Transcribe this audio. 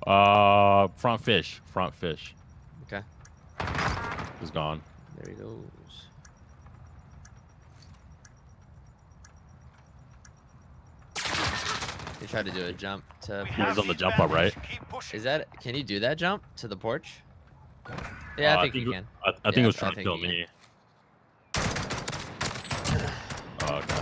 Front fish. Front fish. Okay. He's gone. There he goes. He tried to do a jump to. He's on the jump up, right? Is that? Can you do that jump to the porch? Yeah, I think you can. I think he was trying to kill me. Oh, God.